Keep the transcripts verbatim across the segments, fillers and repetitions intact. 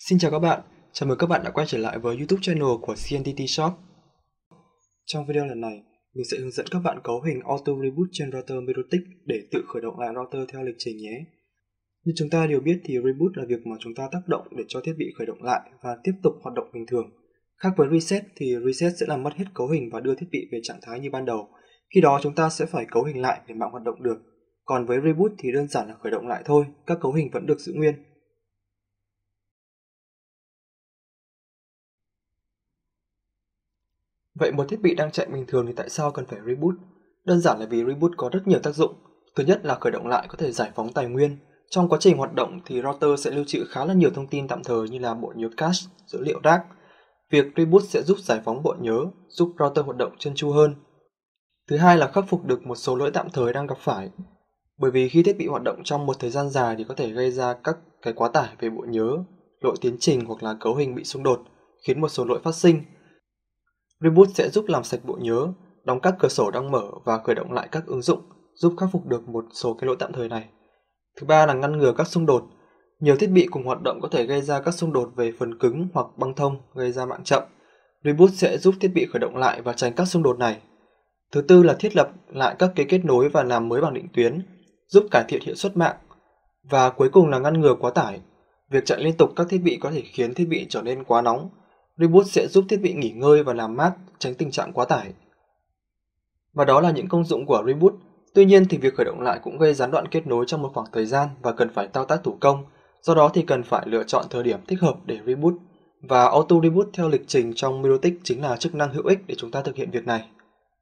Xin chào các bạn, chào mừng các bạn đã quay trở lại với YouTube channel của xê en tê tê Shop. Trong video lần này, mình sẽ hướng dẫn các bạn cấu hình Auto Reboot trên router Merotic để tự khởi động lại router theo lịch trình nhé. Như chúng ta đều biết thì Reboot là việc mà chúng ta tác động để cho thiết bị khởi động lại và tiếp tục hoạt động bình thường. Khác với Reset thì Reset sẽ làm mất hết cấu hình và đưa thiết bị về trạng thái như ban đầu. Khi đó chúng ta sẽ phải cấu hình lại để mạng hoạt động được. Còn với Reboot thì đơn giản là khởi động lại thôi, các cấu hình vẫn được giữ nguyên. Vậy một thiết bị đang chạy bình thường thì tại sao cần phải reboot? Đơn giản là vì reboot có rất nhiều tác dụng. Thứ nhất là khởi động lại có thể giải phóng tài nguyên. Trong quá trình hoạt động thì router sẽ lưu trữ khá là nhiều thông tin tạm thời như là bộ nhớ cache, dữ liệu rác. Việc reboot sẽ giúp giải phóng bộ nhớ, giúp router hoạt động trơn tru hơn. Thứ hai là khắc phục được một số lỗi tạm thời đang gặp phải. Bởi vì khi thiết bị hoạt động trong một thời gian dài thì có thể gây ra các cái quá tải về bộ nhớ, lỗi tiến trình hoặc là cấu hình bị xung đột, khiến một số lỗi phát sinh. Reboot sẽ giúp làm sạch bộ nhớ, đóng các cửa sổ đang mở và khởi động lại các ứng dụng, giúp khắc phục được một số cái lỗi tạm thời này. Thứ ba là ngăn ngừa các xung đột. Nhiều thiết bị cùng hoạt động có thể gây ra các xung đột về phần cứng hoặc băng thông, gây ra mạng chậm. Reboot sẽ giúp thiết bị khởi động lại và tránh các xung đột này. Thứ tư là thiết lập lại các cái kết nối và làm mới bảng định tuyến, giúp cải thiện hiệu suất mạng. Và cuối cùng là ngăn ngừa quá tải. Việc chạy liên tục các thiết bị có thể khiến thiết bị trở nên quá nóng. Reboot sẽ giúp thiết bị nghỉ ngơi và làm mát, tránh tình trạng quá tải. Và đó là những công dụng của Reboot. Tuy nhiên thì việc khởi động lại cũng gây gián đoạn kết nối trong một khoảng thời gian và cần phải thao tác thủ công. Do đó thì cần phải lựa chọn thời điểm thích hợp để Reboot. Và Auto Reboot theo lịch trình trong Merotic chính là chức năng hữu ích để chúng ta thực hiện việc này.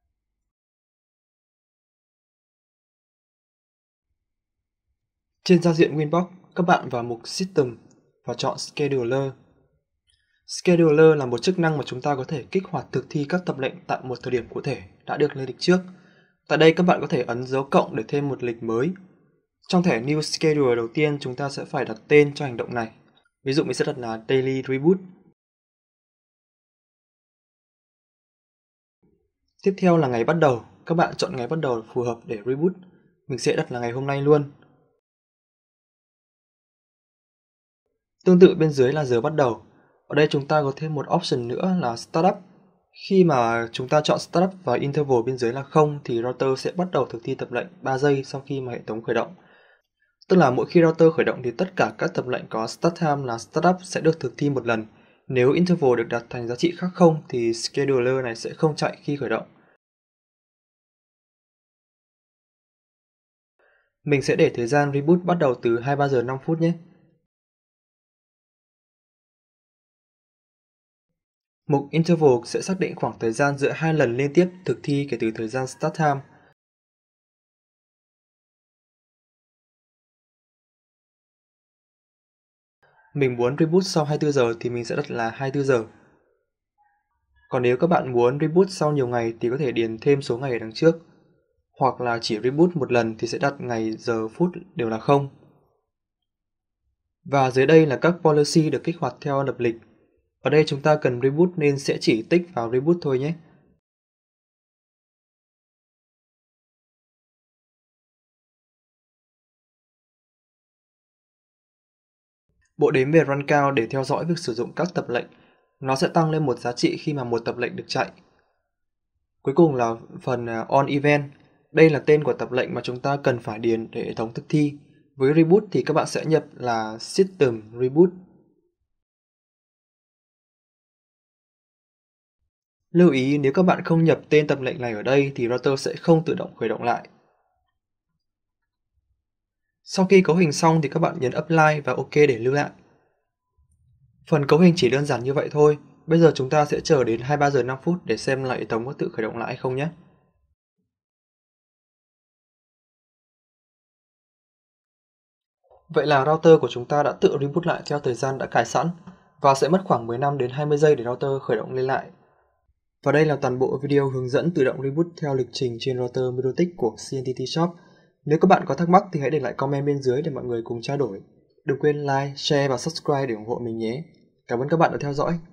Trên giao diện Winbox, các bạn vào mục System và chọn Scheduler. Scheduler là một chức năng mà chúng ta có thể kích hoạt thực thi các tập lệnh tại một thời điểm cụ thể đã được lên lịch trước. Tại đây các bạn có thể ấn dấu cộng để thêm một lịch mới. Trong thẻ New Schedule đầu tiên chúng ta sẽ phải đặt tên cho hành động này. Ví dụ mình sẽ đặt là Daily Reboot. Tiếp theo là ngày bắt đầu. Các bạn chọn ngày bắt đầu phù hợp để reboot. Mình sẽ đặt là ngày hôm nay luôn. Tương tự bên dưới là giờ bắt đầu. Ở đây chúng ta có thêm một option nữa là Startup. Khi mà chúng ta chọn Startup và interval bên dưới là không thì router sẽ bắt đầu thực thi tập lệnh ba giây sau khi mà hệ thống khởi động. Tức là mỗi khi router khởi động thì tất cả các tập lệnh có start time là Startup sẽ được thực thi một lần. Nếu interval được đặt thành giá trị khác không thì scheduler này sẽ không chạy khi khởi động. Mình sẽ để thời gian reboot bắt đầu từ hai mươi ba giờ năm phút nhé. Mục Interval sẽ xác định khoảng thời gian giữa hai lần liên tiếp thực thi kể từ thời gian Start Time. Mình muốn reboot sau hai mươi tư giờ thì mình sẽ đặt là hai mươi tư giờ. Còn nếu các bạn muốn reboot sau nhiều ngày thì có thể điền thêm số ngày ở đằng trước. Hoặc là chỉ reboot một lần thì sẽ đặt ngày, giờ, phút đều là không. Và dưới đây là các policy được kích hoạt theo lập lịch. Ở đây chúng ta cần reboot nên sẽ chỉ tích vào reboot thôi nhé. Bộ đếm về run count để theo dõi việc sử dụng các tập lệnh. Nó sẽ tăng lên một giá trị khi mà một tập lệnh được chạy. Cuối cùng là phần on event. Đây là tên của tập lệnh mà chúng ta cần phải điền để hệ thống thực thi. Với reboot thì các bạn sẽ nhập là system reboot. Lưu ý nếu các bạn không nhập tên tập lệnh này ở đây thì router sẽ không tự động khởi động lại. Sau khi cấu hình xong thì các bạn nhấn Apply và OK để lưu lại. Phần cấu hình chỉ đơn giản như vậy thôi. Bây giờ chúng ta sẽ chờ đến hai mươi ba giờ năm phút để xem lại hệ thống có tự khởi động lại hay không nhé. Vậy là router của chúng ta đã tự reboot lại theo thời gian đã cài sẵn và sẽ mất khoảng mười lăm đến hai mươi giây để router khởi động lên lại. Và đây là toàn bộ video hướng dẫn tự động reboot theo lịch trình trên router Merotic của xê en tê tê Shop. Nếu các bạn có thắc mắc thì hãy để lại comment bên dưới để mọi người cùng trao đổi. Đừng quên like, share và subscribe để ủng hộ mình nhé. Cảm ơn các bạn đã theo dõi.